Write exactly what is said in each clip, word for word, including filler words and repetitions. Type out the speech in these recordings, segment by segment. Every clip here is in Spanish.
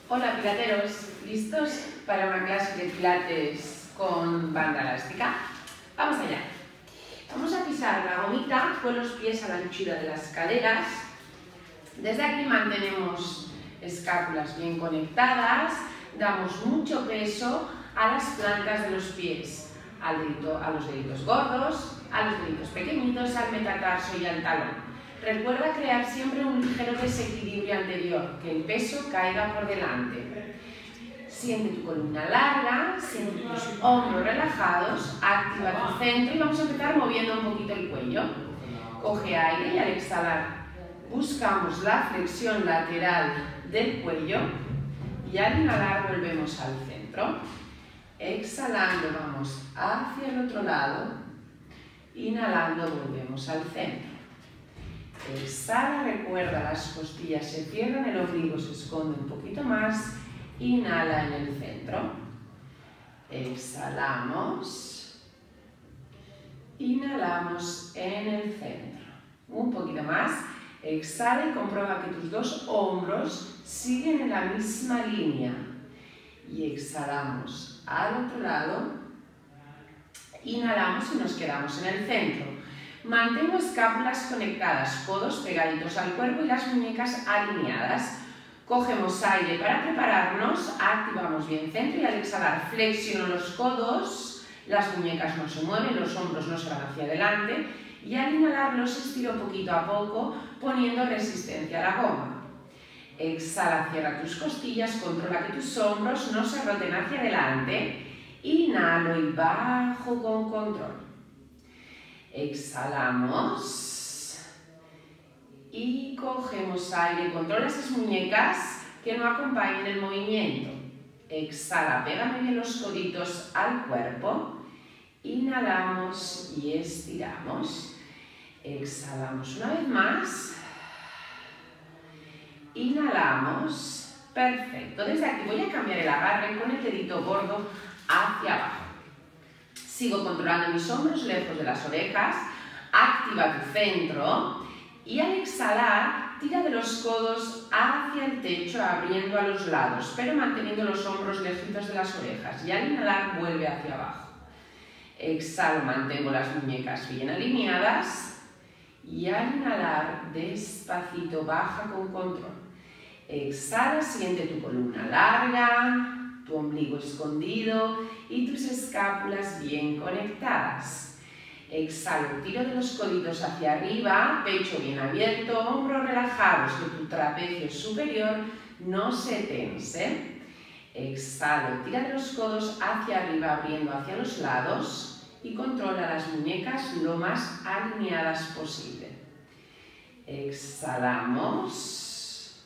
Hola pilateros, ¿listos para una clase de pilates con banda elástica? Vamos allá. Vamos a pisar la gomita con los pies a la anchura de las caderas. Desde aquí mantenemos escápulas bien conectadas, damos mucho peso a las plantas de los pies, al dedito, a los deditos gordos, a los deditos pequeñitos, al metatarso y al talón. Recuerda crear siempre un ligero desequilibrio anterior, que el peso caiga por delante. Siente tu columna larga, siente tus hombros relajados, activa tu centro y vamos a empezar moviendo un poquito el cuello. Coge aire y al exhalar buscamos la flexión lateral del cuello y al inhalar volvemos al centro. Exhalando vamos hacia el otro lado, inhalando volvemos al centro. Exhala, recuerda, las costillas se cierran, el ombligo se esconde un poquito más, inhala en el centro, exhalamos, inhalamos en el centro, un poquito más, exhala y comprueba que tus dos hombros siguen en la misma línea y exhalamos al otro lado, inhalamos y nos quedamos en el centro. Mantengo escápulas conectadas, codos pegaditos al cuerpo y las muñecas alineadas. Cogemos aire para prepararnos, activamos bien centro y al exhalar flexiono los codos, las muñecas no se mueven, los hombros no se van hacia adelante y al inhalar los estiro poquito a poco poniendo resistencia a la goma. Exhala, cierra tus costillas, controla que tus hombros no se roten hacia adelante. Inhalo y bajo con control. Exhalamos y cogemos aire. Controla esas muñecas que no acompañen el movimiento. Exhala, pégame bien los coditos al cuerpo. Inhalamos y estiramos. Exhalamos una vez más. Inhalamos. Perfecto. Desde aquí voy a cambiar el agarre con el dedito gordo hacia abajo. Sigo controlando mis hombros lejos de las orejas, activa tu centro y al exhalar tira de los codos hacia el techo abriendo a los lados, pero manteniendo los hombros lejitos de las orejas y al inhalar vuelve hacia abajo. Exhalo, mantengo las muñecas bien alineadas y al inhalar despacito baja con control. Exhala, siente tu columna larga, tu ombligo escondido y tus escápulas bien conectadas. Exhalo, tiro de los coditos hacia arriba, pecho bien abierto, hombros relajados, que tu trapecio superior no se tense. Exhalo, tira de los codos hacia arriba, abriendo hacia los lados y controla las muñecas lo más alineadas posible. Exhalamos,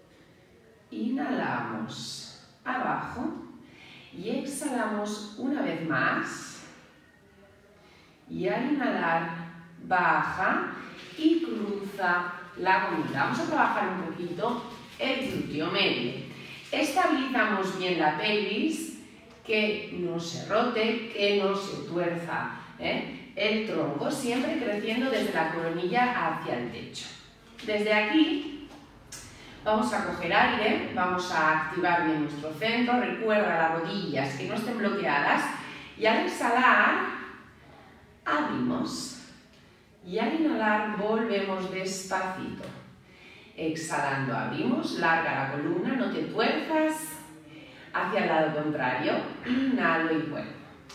inhalamos. Abajo y exhalamos una vez más y al inhalar baja y cruza la gomita. Vamos a trabajar un poquito el glúteo medio. Estabilizamos bien la pelvis, que no se rote, que no se tuerza, ¿eh? El tronco siempre creciendo desde la coronilla hacia el techo. Desde aquí vamos a coger aire, vamos a activar bien nuestro centro, recuerda las rodillas que no estén bloqueadas y al exhalar abrimos y al inhalar volvemos despacito. Exhalando abrimos, larga la columna, no te tuerzas, hacia el lado contrario, inhalo y vuelvo.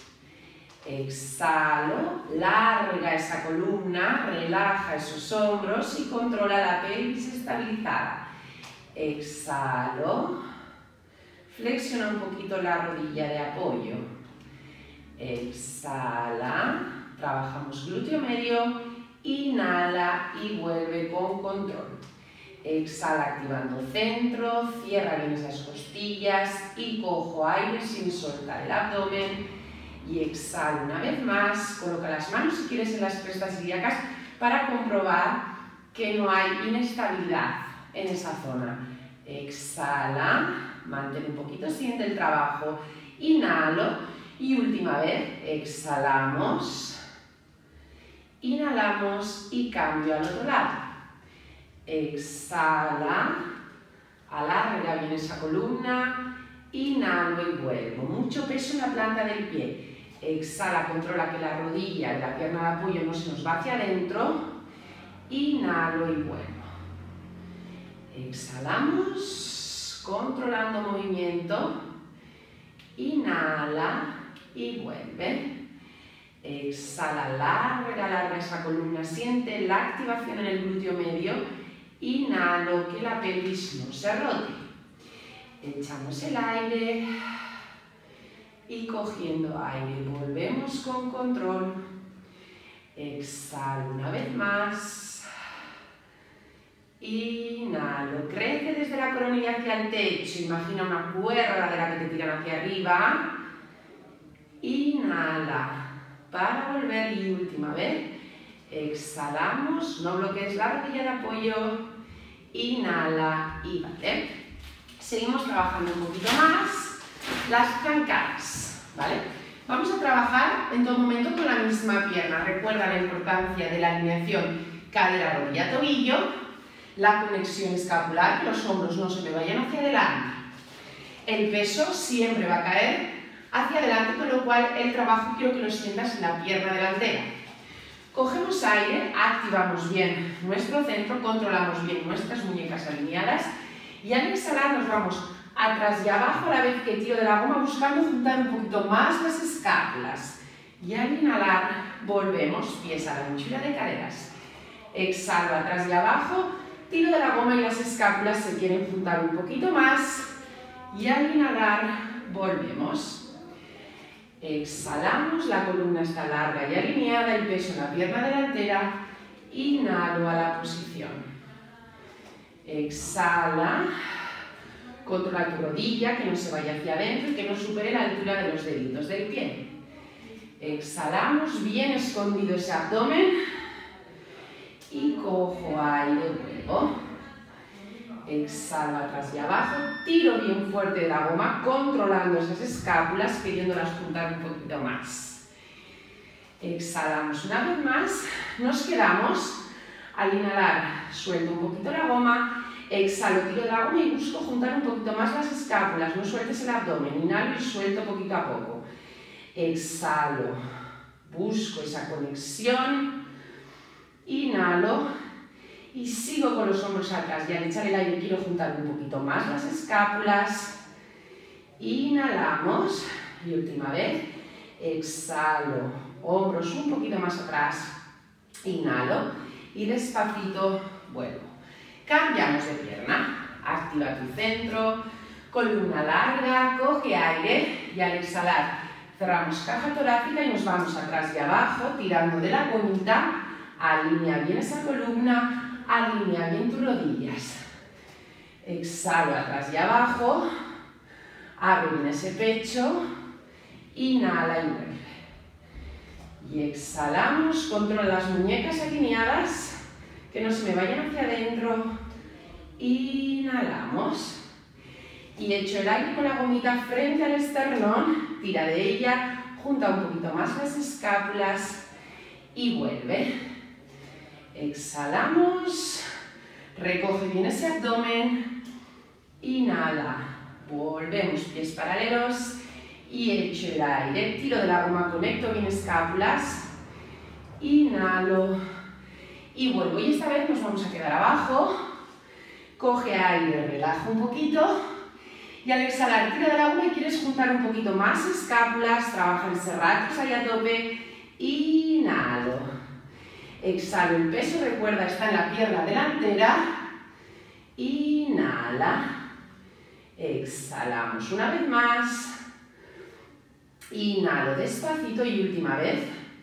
Exhalo, larga esa columna, relaja esos hombros y controla la pelvis estabilizada. Exhalo, flexiona un poquito la rodilla de apoyo. Exhala, trabajamos glúteo medio, inhala y vuelve con control. Exhala activando centro, cierra bien esas costillas y cojo aire sin soltar el abdomen. Y exhalo una vez más, coloca las manos si quieres en las crestas ilíacas para comprobar que no hay inestabilidad en esa zona. Exhala, mantén un poquito, siente el trabajo, inhalo y última vez, exhalamos, inhalamos y cambio al otro lado. Exhala, Alarga bien esa columna. Inhalo y vuelvo. Mucho peso en la planta del pie. Exhala, controla que la rodilla y la pierna de apoyo no se nos va hacia adentro. Inhalo y vuelvo. Exhalamos, controlando movimiento. Inhala y vuelve. Exhala, larga, larga esa columna. Siente la activación en el glúteo medio. Inhalo, que la pelvis no se rote. Echamos el aire. Y cogiendo aire, volvemos con control. Exhalo una vez más. Inhalo, crece desde la coronilla hacia el techo. Imagina una cuerda de la que te tiran hacia arriba. Inhala. Para volver y última vez, exhalamos, no bloquees la rodilla de apoyo, inhala y vale. Seguimos trabajando un poquito más las zancadas, ¿vale? Vamos a trabajar en todo momento con la misma pierna. Recuerda la importancia de la alineación cadera, rodilla, tobillo, la conexión escapular, que los hombros no se me vayan hacia adelante. El peso siempre va a caer hacia adelante, con lo cual el trabajo quiero que lo sientas en la pierna delantera. Cogemos aire, activamos bien nuestro centro, controlamos bien nuestras muñecas alineadas y al exhalar nos vamos atrás y abajo a la vez que tiro de la goma, buscando juntar un poquito más las escápulas. Y al inhalar volvemos, pies a la anchura de caderas. Exhalo atrás y abajo, tiro de la goma y las escápulas se quieren juntar un poquito más. Y al inhalar volvemos. Exhalamos, la columna está larga y alineada, el peso en la pierna delantera. Inhalo a la posición. Exhala. Controla tu rodilla, que no se vaya hacia adentro y que no supere la altura de los deditos del pie. Exhalamos, bien escondido ese abdomen. Y cojo aire, vuelvo. Exhalo atrás y abajo, tiro bien fuerte de la goma, controlando esas escápulas, queriéndolas juntar un poquito más. Exhalamos una vez más, nos quedamos, al inhalar suelto un poquito la goma, exhalo, tiro de la goma y busco juntar un poquito más las escápulas, no sueltes el abdomen, inhalo y suelto poquito a poco. Exhalo, busco esa conexión, inhalo. Y sigo con los hombros atrás y al echar el aire quiero juntar un poquito más las escápulas. Inhalamos y última vez. Exhalo, hombros un poquito más atrás. Inhalo y despacito vuelvo. Cambiamos de pierna. Activa tu centro, columna larga, coge aire y al exhalar cerramos caja torácica y nos vamos atrás y abajo tirando de la conita. Alinea bien esa columna. Alinea bien tus rodillas. Exhalo atrás y abajo. Abre bien ese pecho. Inhala y vuelve. Y exhalamos. Controla las muñecas alineadas. Que no se me vayan hacia adentro. Inhalamos. Y echo el aire con la gomita frente al esternón. Tira de ella. Junta un poquito más las escápulas. Y vuelve. Exhalamos, recoge bien ese abdomen, inhala, volvemos pies paralelos y echo el aire, tiro de la goma, conecto bien escápulas, inhalo y vuelvo. Y esta vez nos vamos a quedar abajo, coge aire, relaja un poquito y al exhalar tiro de la goma y quieres juntar un poquito más escápulas, trabaja el serratus ahí a tope, inhalo. Exhalo, el peso, recuerda, está en la pierna delantera. Inhala. Exhalamos una vez más. Inhalo despacito y última vez.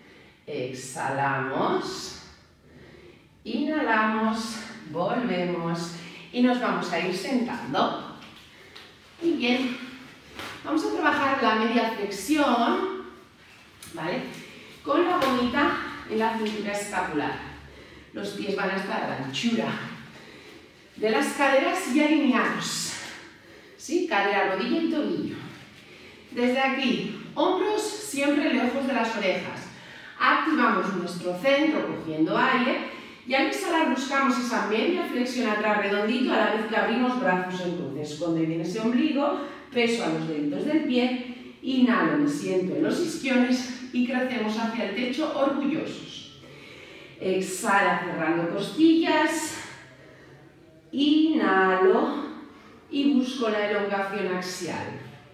Exhalamos. Inhalamos. Volvemos. Y nos vamos a ir sentando. Muy bien. Vamos a trabajar la media flexión, ¿vale? Con la gomita en la cintura escapular. Los pies van a estar a la anchura de las caderas y alineados. ¿Sí? Cadera, rodilla y tobillo. Desde aquí, hombros siempre lejos de las orejas. Activamos nuestro centro cogiendo aire Y al exhalar buscamos esa media flexión atrás redondito a la vez que abrimos brazos en cruz. Esconde bien ese ombligo, peso a los deditos del pie, inhalo, me siento en los isquiones y crecemos hacia el techo orgullosos. Exhala cerrando costillas, inhalo y busco la elongación axial.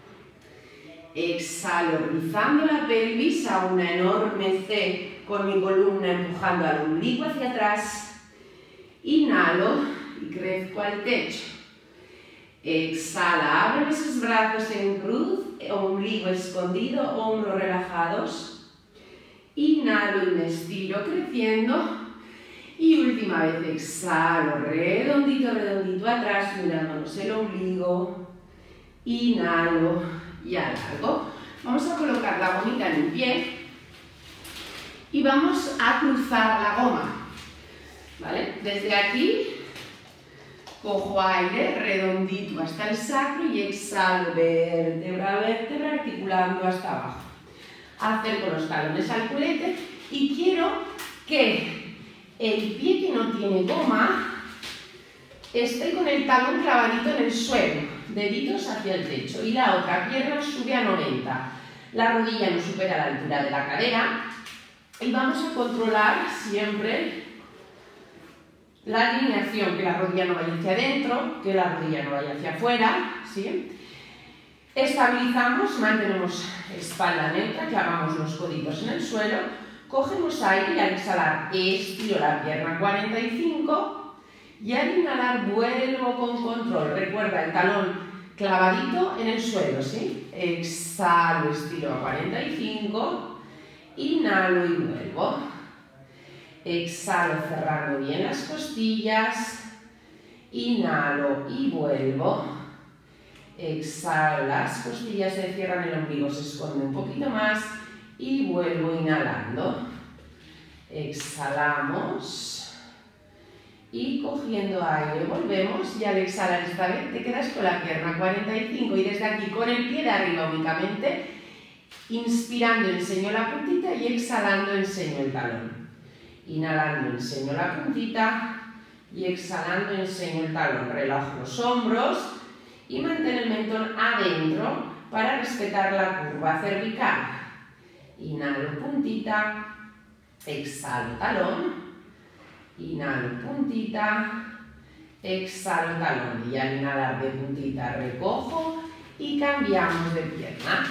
Exhalo rizando la pelvis a una enorme C con mi columna empujando al ombligo hacia atrás. Inhalo y crezco al techo. Exhala, abre esos brazos en cruz, ombligo escondido, hombros relajados. Inhalo y me estiro creciendo. Y última vez exhalo, redondito, redondito atrás, mirándonos el ombligo. Inhalo y alargo. Vamos a colocar la gomita en un pie. Y vamos a cruzar la goma, ¿vale? Desde aquí, cojo aire redondito hasta el sacro y exhalo vértebra a vértebra, articulando hasta abajo. Acerco los talones al culete y quiero que el pie que no tiene goma esté con el talón clavadito en el suelo, deditos hacia el techo, y la otra pierna sube a noventa. La rodilla no supera la altura de la cadera. Y vamos a controlar siempre la alineación, que la rodilla no vaya hacia adentro, que la rodilla no vaya hacia afuera, ¿sí? Estabilizamos, mantenemos espalda neutra, clavamos los coditos en el suelo, cogemos aire y al exhalar estiro la pierna cuarenta y cinco y al inhalar vuelvo con control. Recuerda el talón clavadito en el suelo, ¿sí? Exhalo, estiro a cuarenta y cinco. Inhalo y vuelvo. Exhalo cerrando bien las costillas. Inhalo y vuelvo. Exhalo, las costillas se cierran, el ombligo se esconde un poquito más y vuelvo inhalando. Exhalamos y cogiendo aire volvemos y al exhalar esta vez te quedas con la pierna cuarenta y cinco y desde aquí con el pie de arriba únicamente. Inspirando enseño la puntita y exhalando enseño el talón. Inhalando enseño la puntita y exhalando enseño el talón. Relajo los hombros y mantén el mentón adentro para respetar la curva cervical. Inhalo puntita, exhalo talón. Inhalo puntita, exhalo talón. Y al inhalar de puntita recojo y cambiamos de pierna.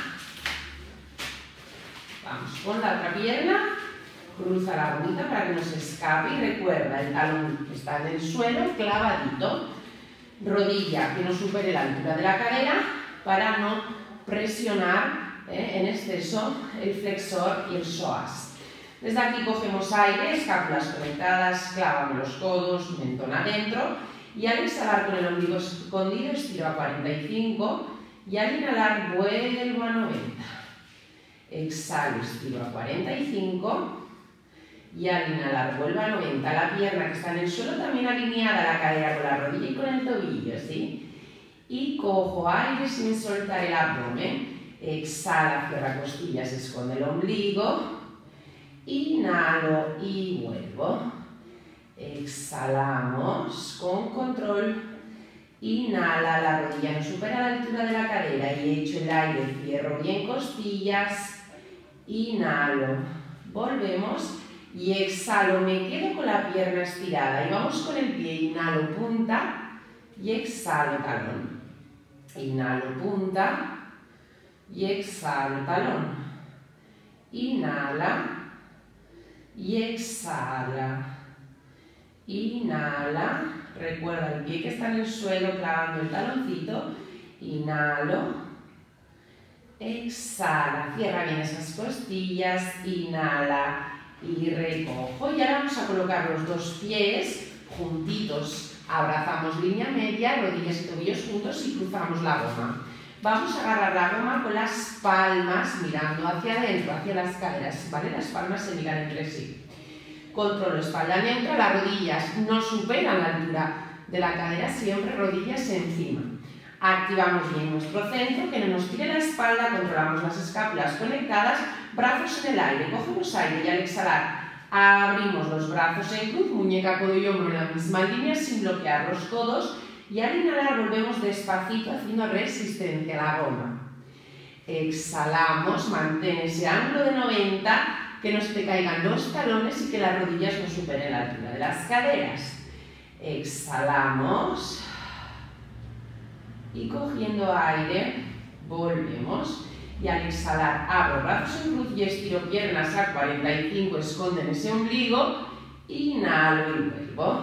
Vamos con la otra pierna, cruza la gomita para que no se escape y recuerda, el talón está en el suelo, clavadito, rodilla que no supere la altura de la cadera para no presionar eh, en exceso el flexor y el psoas. Desde aquí cogemos aire, escápulas conectadas, clavamos los codos, mentón adentro y al exhalar con el ombligo escondido estiro a cuarenta y cinco y al inhalar vuelvo a noventa. Exhalo, estiro a cuarenta y cinco y al inhalar vuelvo a noventa. La pierna que está en el suelo también alineada, la cadera con la rodilla y con el tobillo, ¿sí? Y cojo aire sin soltar el abdomen. Exhala, cierra costillas, esconde el ombligo. Inhalo y vuelvo. Exhalamos con control. Inhala, la rodilla no supera la altura de la cadera y echo el aire, cierro bien costillas. Inhalo, volvemos y exhalo, me quedo con la pierna estirada y vamos con el pie, inhalo punta y exhalo talón. Inhalo punta y exhalo talón. Inhala y exhala. Inhala, recuerda el pie que está en el suelo clavando el taloncito. Inhalo. Exhala, cierra bien esas costillas, inhala y recojo. Y ahora vamos a colocar los dos pies juntitos. Abrazamos línea media, rodillas y tobillos juntos y cruzamos la goma. Vamos a agarrar la goma con las palmas mirando hacia adentro, hacia las caderas, ¿vale? Las palmas se miran entre sí. Controlo espalda neutra, las rodillas no superan la altura de la cadera, siempre rodillas encima. Activamos bien nuestro centro, que no nos tire la espalda, controlamos las escápulas conectadas, brazos en el aire, cogemos aire y al exhalar Abrimos los brazos en cruz, muñeca, codo y hombro en la misma línea sin bloquear los codos. Y al inhalar volvemos despacito haciendo resistencia a la goma. Exhalamos, mantén ese ángulo de noventa, que no se te caigan los talones y que las rodillas no superen la altura de las caderas. Exhalamos y cogiendo aire volvemos. Y al exhalar abro brazos en cruz y estiro piernas a cuarenta y cinco, esconden ese ombligo, inhalo y vuelvo.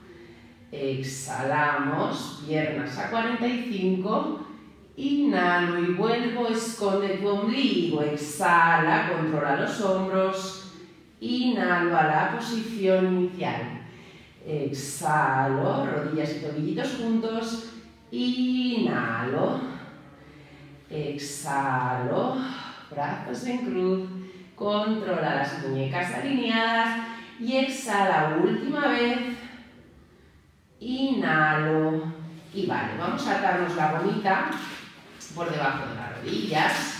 Exhalamos, piernas a cuarenta y cinco, inhalo y vuelvo, esconde tu ombligo, exhala, controla los hombros, inhalo a la posición inicial. Exhalo, rodillas y tobillitos juntos, inhalo, exhalo, brazos en cruz, controla las muñecas alineadas y exhala, última vez, inhalo y vale, vamos a atarnos la gomita por debajo de las rodillas.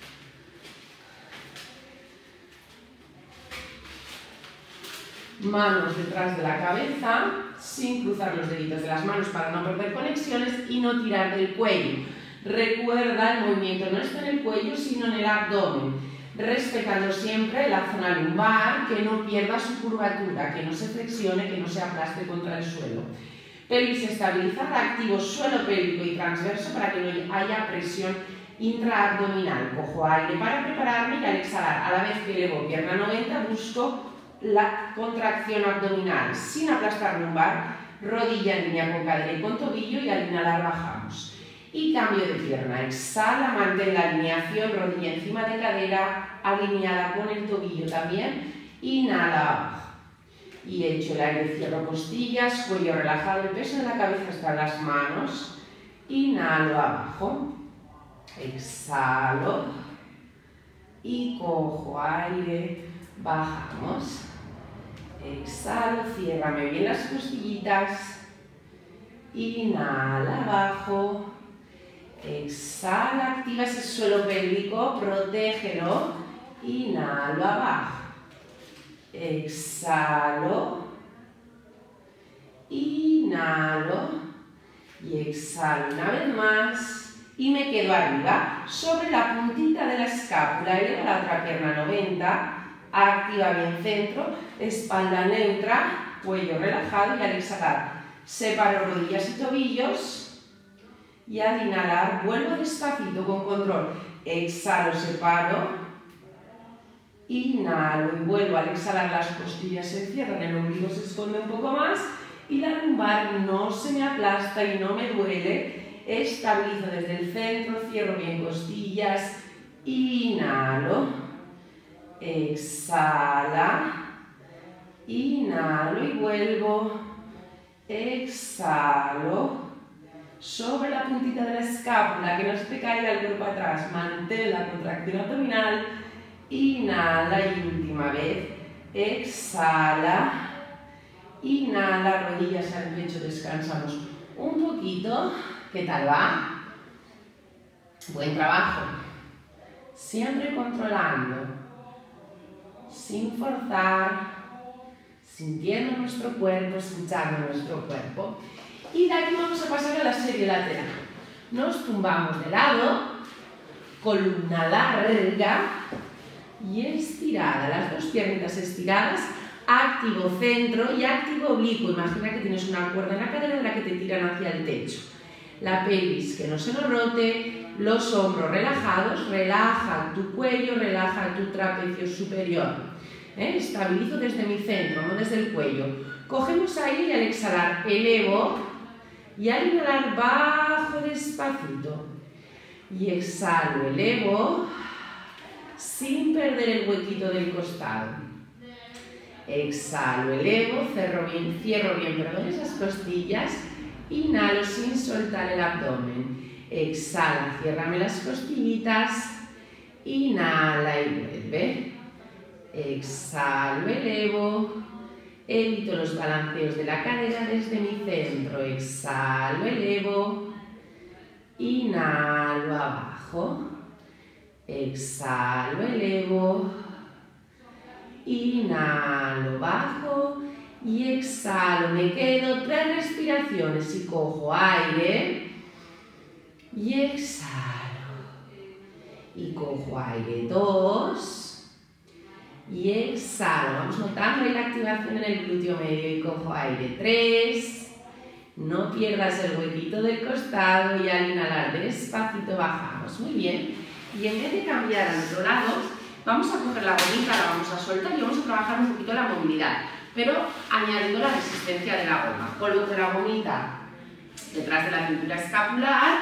Manos detrás de la cabeza, sin cruzar los deditos de las manos para no perder conexiones y no tirar del cuello. Recuerda, el movimiento no está en el cuello, sino en el abdomen, respetando siempre la zona lumbar, que no pierda su curvatura, que no se flexione, que no se aplaste contra el suelo. Pelvis estabilizada, activo suelo pélvico y transverso para que no haya presión intraabdominal. Cojo aire para prepararme y al exhalar, a la vez que elevo pierna noventa, busco la contracción abdominal sin aplastar lumbar, rodilla en línea con cadera y con tobillo y al inhalar bajamos. Y cambio de pierna, exhala, mantén la alineación, rodilla encima de cadera, alineada con el tobillo también, inhala abajo. Y echo el aire, cierro costillas, cuello relajado, el peso de la cabeza está en las manos, inhalo abajo, exhalo y cojo aire, bajamos. Exhalo, ciérrame bien las costillitas, inhala abajo, exhala, activa ese suelo pélvico, protégelo, inhalo abajo, exhalo, inhalo y exhalo una vez más y me quedo arriba, sobre la puntita de la escápula, elevo la otra pierna noventa, activa bien centro, espalda neutra, cuello relajado y al exhalar separo rodillas y tobillos y al inhalar vuelvo despacito con control, exhalo, separo, inhalo y vuelvo, al exhalar las costillas se cierran, el ombligo se esconde un poco más y la lumbar no se me aplasta y no me duele, estabilizo desde el centro, cierro bien costillas, inhalo, exhala, inhalo y vuelvo, exhalo, sobre la puntita de la escápula, que no se te caiga el cuerpo atrás, mantén la contracción abdominal, inhala y última vez, exhala, inhala, rodillas al pecho, descansamos un poquito, ¿qué tal va? Buen trabajo, siempre controlando, sin forzar, sintiendo nuestro cuerpo, escuchando nuestro cuerpo. Y de aquí vamos a pasar a la serie lateral. Nos tumbamos de lado, columna larga y estirada. Las dos piernitas estiradas, activo centro y activo oblicuo. Imagina que tienes una cuerda en la cadera de la que te tiran hacia el techo. La pelvis que no se nos rote, los hombros relajados, relaja tu cuello, relaja tu trapecio superior. ¿Eh? Estabilizo desde mi centro, no desde el cuello. Cogemos aire y al exhalar elevo y al inhalar bajo despacito. Y exhalo, elevo sin perder el huequito del costado. Exhalo, elevo, cierro bien, cierro bien, perdón, esas costillas. Inhalo sin soltar el abdomen. Exhala, ciérrame las costillitas. Inhala y vuelve. Exhalo, elevo. Evito los balanceos de la cadera desde mi centro. Exhalo, elevo. Inhalo, abajo. Exhalo, elevo. inhalo, bajo y exhalo. Me quedo tres respiraciones y cojo aire y exhalo. Y cojo aire, dos y exhalo. Vamos notando ahí la activación en el glúteo medio y cojo aire, tres. No pierdas el huequito del costado y al inhalar despacito bajamos. Muy bien. Y en vez de cambiar al otro lado, vamos a coger la gomita, la vamos a soltar y vamos a trabajar un poquito la movilidad, pero añadiendo la resistencia de la goma. Coloco la gomita detrás de la cintura escapular,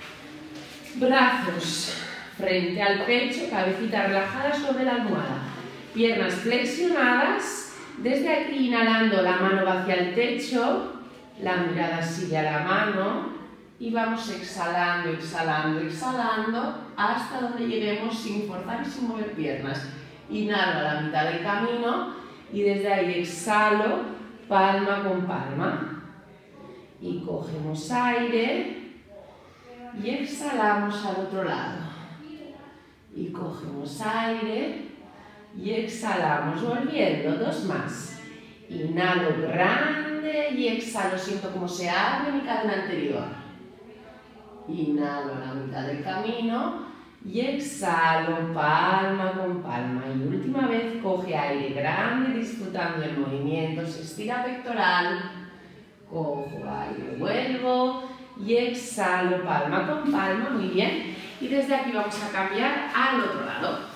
brazos frente al pecho, cabecita relajada sobre la almohada, piernas flexionadas, desde aquí inhalando la mano va hacia el techo, la mirada sigue a la mano y vamos exhalando, exhalando, exhalando hasta donde lleguemos sin forzar y sin mover piernas. Inhalo a la mitad del camino y desde ahí exhalo palma con palma y cogemos aire y exhalamos al otro lado y cogemos aire y exhalamos volviendo, dos más. Inhalo grande y exhalo, siento como se abre mi cadena anterior. Inhalo a la mitad del camino y exhalo palma con palma. Y última vez, coge aire grande disfrutando del movimiento, se estira pectoral, cojo aire, vuelvo y exhalo palma con palma, muy bien. Y desde aquí vamos a cambiar al otro lado.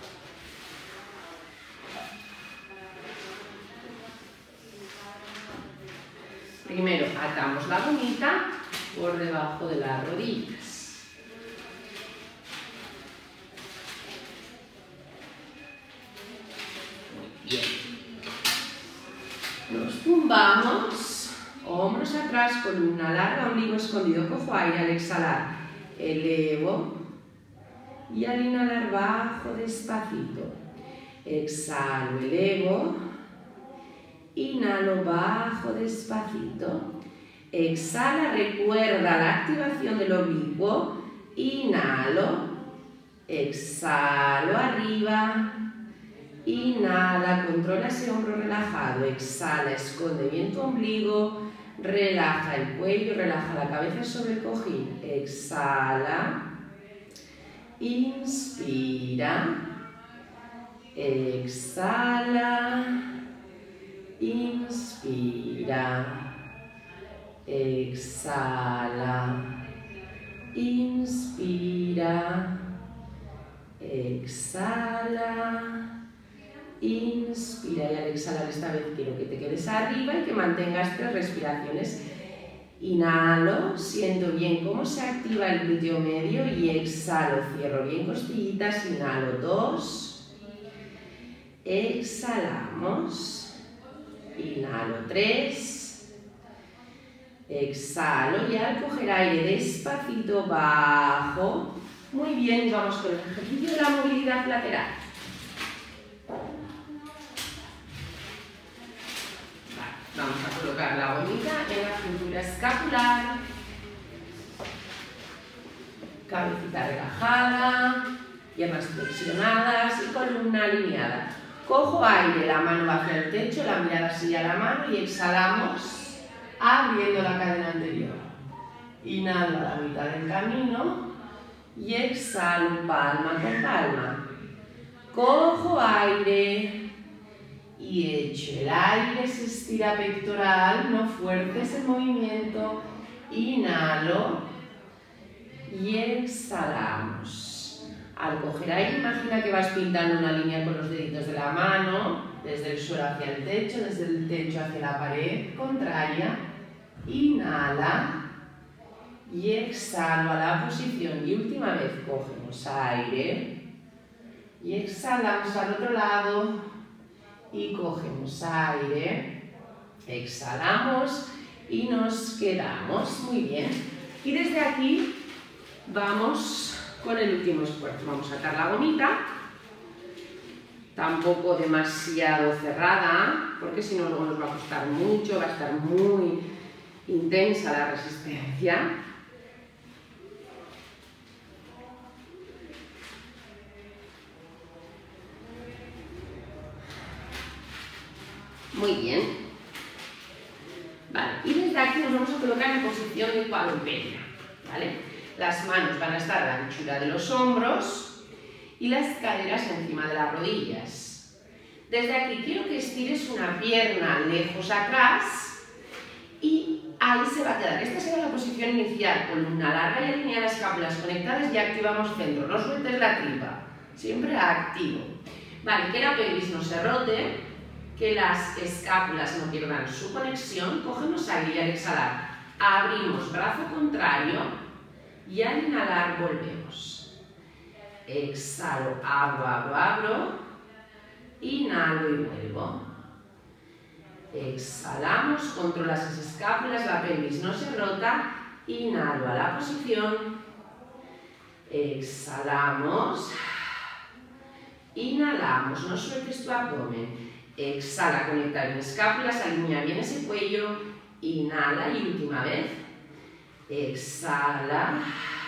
Primero atamos la gomita por debajo de las rodillas. Muy bien. Nos tumbamos, hombros atrás, columna larga, ombligo escondido, cojo aire al exhalar. Elevo y al inhalar bajo despacito. Exhalo, elevo. Inhalo, bajo despacito. Exhala, recuerda la activación del oblicuo. Inhalo, exhalo arriba. Inhala, controla ese hombro relajado. Exhala, esconde bien tu ombligo. Relaja el cuello, relaja la cabeza sobre el cojín. Exhala. Inspira. Exhala. Inspira, exhala, inspira, exhala, inspira y al exhalar esta vez quiero que te quedes arriba y que mantengas tres respiraciones. Inhalo, siento bien cómo se activa el glúteo medio y exhalo, cierro bien costillitas, inhalo dos, exhalamos. Inhalo tres, exhalo y al coger aire despacito bajo. Muy bien, vamos con el ejercicio de la movilidad lateral. Vale, vamos a colocar la gomita en la cintura escapular, cabecita relajada, piernas flexionadas y columna alineada. Cojo aire, la mano va hacia el techo, la mirada sigue a la mano y exhalamos abriendo la cadena anterior. Inhalo a la mitad del camino y exhalo palma con palma. Cojo aire y echo el aire, se estira pectoral, no fuerces el movimiento. Inhalo y exhalamos. Al coger aire, imagina que vas pintando una línea con los deditos de la mano, desde el suelo hacia el techo, desde el techo hacia la pared contraria. Inhala y exhalo a la posición. Y última vez, cogemos aire y exhalamos al otro lado y cogemos aire, exhalamos y nos quedamos. Muy bien. Y desde aquí vamos con el último esfuerzo. Vamos a sacar la gomita, tampoco demasiado cerrada, porque si no luego nos va a costar mucho, va a estar muy intensa la resistencia. Muy bien. Vale, y desde aquí nos vamos a colocar en posición de cuadrúpeda, ¿vale? Las manos van a estar a la anchura de los hombros y las caderas encima de las rodillas. Desde aquí quiero que estires una pierna lejos atrás y ahí se va a quedar. Esta será la posición inicial, columna larga y alineada, escápulas conectadas y activamos centro. No sueltes la tripa, siempre activo. Vale, que la pelvis no se rote, que las escápulas no pierdan su conexión. Cogemos aire y al exhalar abrimos brazo contrario y al inhalar volvemos. Exhalo, abro, abro, abro, inhalo y vuelvo. Exhalamos, controlas las escápulas, la pelvis no se rota, inhalo a la posición, exhalamos, inhalamos, no sueltes tu abdomen, exhala, conecta bien escápulas, alinea bien ese cuello, inhala y última vez, exhala,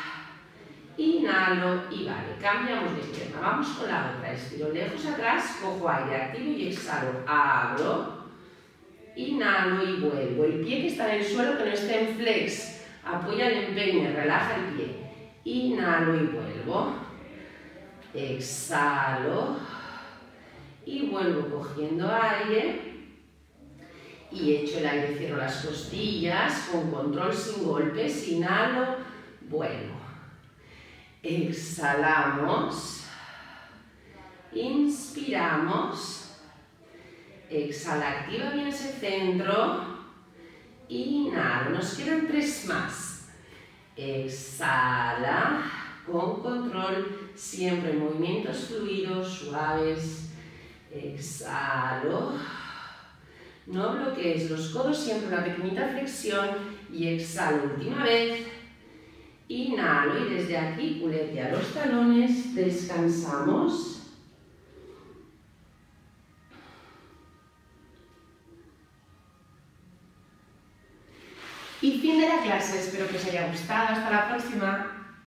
inhalo y vale, cambiamos de pierna, vamos con la otra, estiro lejos atrás, cojo aire activo y exhalo, abro, inhalo y vuelvo. El pie que está en el suelo, que no esté en flex, apoya el empeine, relaja el pie. Inhalo y vuelvo. Exhalo y vuelvo cogiendo aire. Y echo el aire, cierro las costillas con control, sin golpes. Inhalo, vuelvo. Exhalamos. Inspiramos. Exhala, activa bien ese centro. Inhalo, nos quedan tres más. Exhala, con control, siempre movimientos fluidos, suaves. Exhalo. No bloquees los codos, siempre una pequeñita flexión. Y exhalo, última vez. Inhalo y desde aquí, culete a los talones, descansamos. Y fin de la clase, espero que os haya gustado. Hasta la próxima.